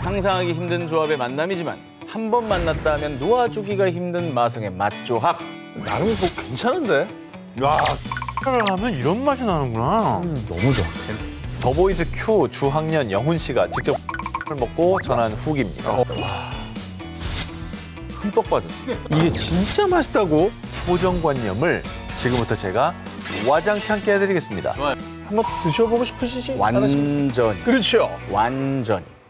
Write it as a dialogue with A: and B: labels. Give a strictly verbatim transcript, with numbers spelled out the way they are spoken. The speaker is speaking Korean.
A: 상상하기 힘든 조합의 만남이지만 한 번 만났다 하면 놓아주기가 힘든 마성의 맛조합.
B: 나름 뭐 괜찮은데?
C: 야, X를 하면 이런 맛이 나는구나.
B: 음, 너무 좋아.
D: 더보이즈 큐 주학년 영훈 씨가 직접 X를 먹고 전한 후기입니다.
B: 어.
A: 흠뻑 빠졌어.
B: 이게 진짜 맛있다고?
D: 고정관념을 지금부터 제가 와장창 깨드리겠습니다.
B: 한번 드셔보고 싶으시지?
A: 완전히.
B: 그렇죠.
A: 완전히.